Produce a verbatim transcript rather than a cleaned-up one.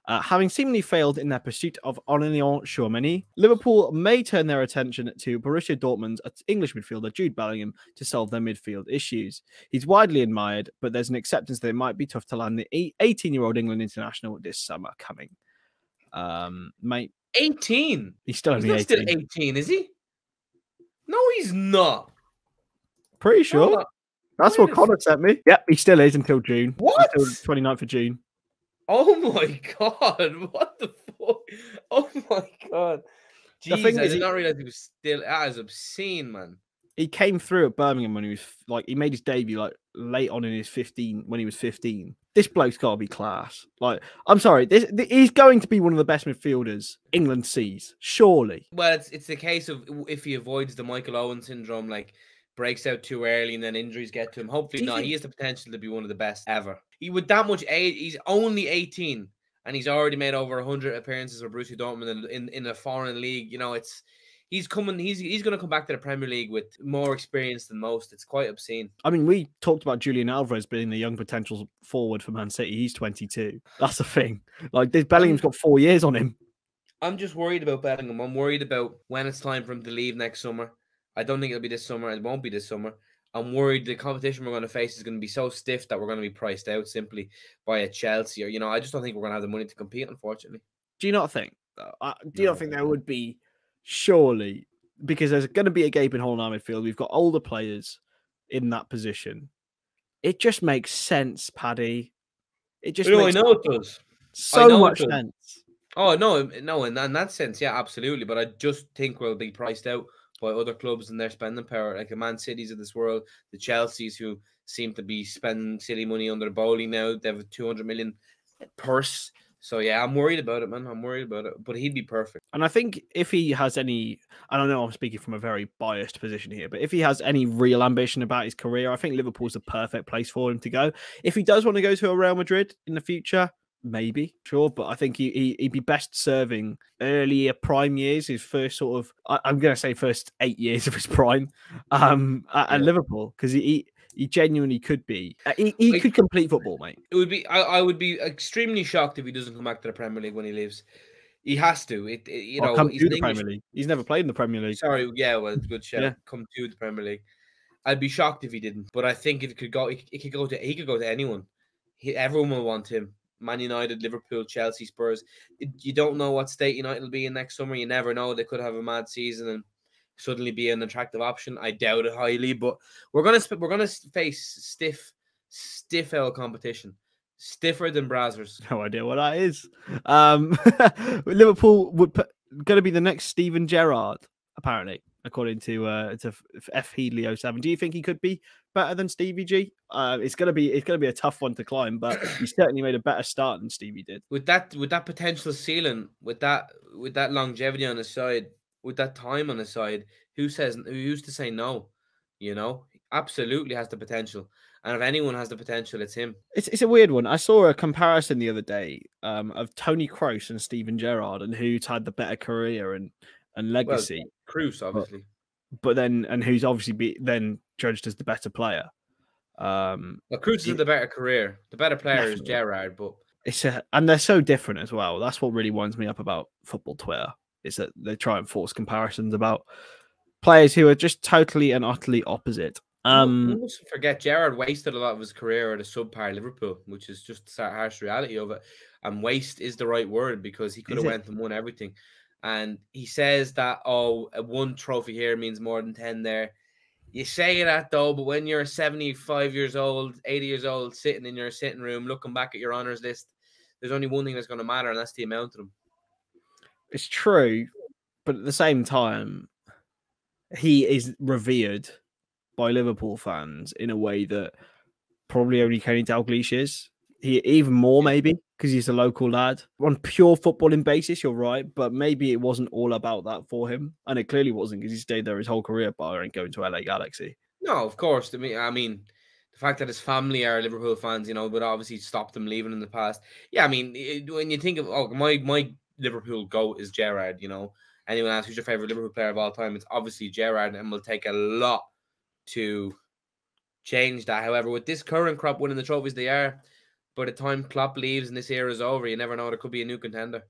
Uh, having seemingly failed in their pursuit of Aurélien Tchouameni, Liverpool may turn their attention to Borussia Dortmund's English midfielder Jude Bellingham to solve their midfield issues. He's widely admired, but there's an acceptance that it might be tough to land the eighteen-year-old England international this summer coming. Um, mate, eighteen? He's still only he's not eighteen. Still eighteen, is he? No, he's not. Pretty sure. No, That's what Connor sent me. Yep, he still is until June. What? Until twenty-ninth of June. Oh my god! What the fuck? Oh my god! Jeez, I did he, not realize he was still. That is obscene, man. He came through at Birmingham when he was like he made his debut like late on in his fifteen when he was fifteen. This bloke's got to be class. Like, I'm sorry, this, this he's going to be one of the best midfielders England sees, surely. Well, it's it's the case of if he avoids the Michael Owen syndrome, like breaks out too early and then injuries get to him. Hopefully not. Think... He has the potential to be one of the best ever. He with that much age, he's only eighteen and he's already made over one hundred appearances for Borussia Dortmund in, in, in a foreign league. You know, it's he's coming. He's he's going to come back to the Premier League with more experience than most. It's quite obscene. I mean, we talked about Julian Alvarez being the young potential forward for Man City. He's twenty-two. That's the thing. Like, this Bellingham's got four years on him. I'm just worried about Bellingham. I'm worried about when it's time for him to leave next summer. I don't think it'll be this summer. It won't be this summer. I'm worried the competition we're going to face is going to be so stiff that we're going to be priced out simply by a Chelsea. Or, you know, I just don't think we're going to have the money to compete, unfortunately. Do you not think? Uh, do you no. not think there would be, surely, because there's going to be a gaping hole in our midfield. We've got older players in that position. It just makes sense, Paddy. It just no, makes I know it does. So much does. sense. Oh, no, no, in, in that sense, yeah, absolutely. But I just think we'll be priced out by other clubs and their spending power, like the Man Cities of this world, the Chelseas, who seem to be spending silly money under the bowling now. They have a two hundred million purse. So, yeah, I'm worried about it, man. I'm worried about it. But he'd be perfect. And I think if he has any, I don't know, I'm speaking from a very biased position here, but if he has any real ambition about his career, I think Liverpool's the perfect place for him to go. If he does want to go to a Real Madrid in the future, maybe, sure. But I think he, he, he'd be best serving earlier prime years, his first sort of, I, I'm going to say first eight years of his prime um, at, yeah. at Liverpool, because he, he He genuinely could be. He, he like, could complete football, mate. It would be. I, I would be extremely shocked if he doesn't come back to the Premier League when he leaves. He has to. It. it you know, come he's to the English... Premier League. He's never played in the Premier League. Sorry. Yeah. Well, good shout. Yeah. Come to the Premier League. I'd be shocked if he didn't. But I think it could go. It, it could go to. He could go to anyone. He, everyone will want him. Man United, Liverpool, Chelsea, Spurs. It, you don't know what state United will be in next summer. You never know. They could have a mad season and suddenly be an attractive option. I doubt it highly, but we're gonna we're gonna face stiff, stiff L competition, stiffer than Brazzers. No idea what that is. Um, Liverpool would put, going to be the next Steven Gerrard, apparently, according to uh, to F Heedley oh seven. Do you think he could be better than Stevie G? Uh, it's gonna be it's gonna be a tough one to climb, but he certainly made a better start than Stevie did. With that with that potential ceiling, with that with that longevity on his side. With that time on his side, who says who's to say no? You know, absolutely has the potential, and if anyone has the potential, it's him. It's it's a weird one. I saw a comparison the other day um, of Tony Kroos and Steven Gerrard, and who's had the better career and and legacy. Well, Kroos, obviously, but, but then and who's obviously be then judged as the better player. Um, well, Kroos is the better career. The better player definitely. is Gerrard, but it's a, and they're so different as well. That's what really winds me up about football Twitter. Is that they try and force comparisons about players who are just totally and utterly opposite. Um, you mustn't forget, Gerrard wasted a lot of his career at a subpar Liverpool, which is just the harsh reality of it. And waste is the right word because he could have went and won everything. And he says that, oh, one trophy here means more than ten there. You say that, though, but when you're seventy-five years old, eighty years old, sitting in your sitting room, looking back at your honours list, there's only one thing that's going to matter, and that's the amount of them. It's true, but at the same time, he is revered by Liverpool fans in a way that probably only Kenny Dalglish is. He even more maybe because he's a local lad. On pure footballing basis, you're right, but maybe it wasn't all about that for him, and it clearly wasn't because he stayed there his whole career, but ain't going to L A Galaxy. No, of course. I mean, I mean, the fact that his family are Liverpool fans, you know, but obviously stopped him leaving in the past. Yeah, I mean, it, when you think of oh my my. Liverpool GOAT is Gerrard, you know. Anyone asks who's your favorite Liverpool player of all time, it's obviously Gerrard, and will take a lot to change that. However, with this current crop winning the trophies they are, by the time Klopp leaves and this era is over, you never know. There could be a new contender.